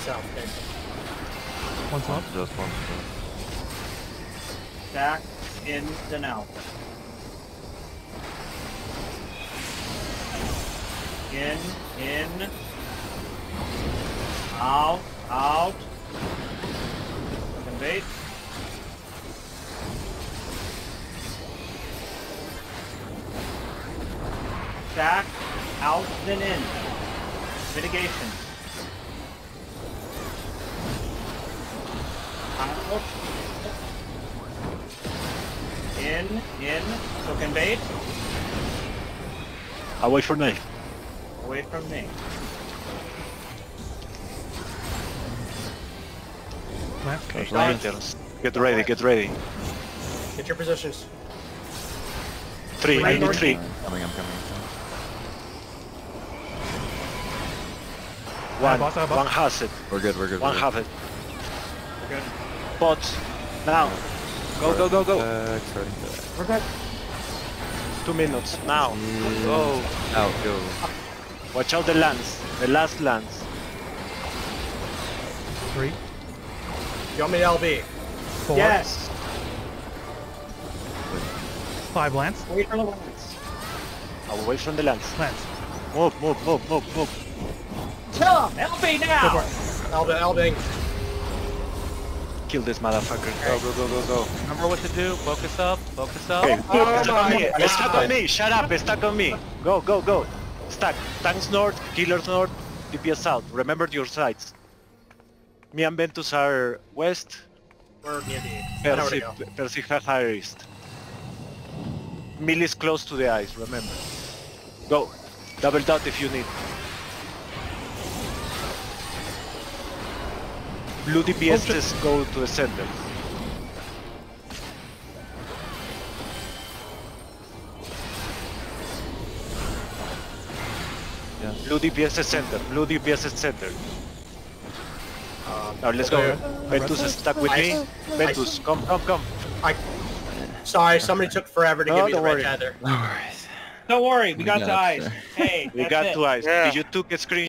south. Okay. One south. Just one. Back in the now. In. Out. Convey. Back, out, then in. Mitigation. Out. In. So conveyed. Away from me. Away from me. Left. Okay, Rangers. Get ready. Get your positions. 3, I need 3. I'm coming. One boss. has it. We're good. One have it. We're good. Bots. Now. Go. Ready. We're good. 2 minutes. Now. Go. Out. Go. Watch out the lands. The last lands. 3. You want me to LB? 4. Yes. 5 lands. Wait for the lands. Away from the lands. Lands. Move. Kill him! LB now! LBing. Kill this motherfucker. Go. Remember what to do. Focus up. Okay. Stuck on me. Shut up. Stuck on me. Go. Stack. Tanks north. Killers north. DPS south. Remember your sides. Me and Ventus are west. We're near the. I know where to go. Percy higher east. Mill is close to the ice. Remember. Go. Double dot if you need. Blue DPSs go to the center. Yes. Blue DPS center. Now let's go. Ventus is stuck with me. Ventus, come. Sorry, somebody took forever to No, give me the don't red worry. tether. No worries. Don't worry, we got got the it, eyes. sir. Hey, We that's got it. 2 eyes. Yeah. Did you took a screen?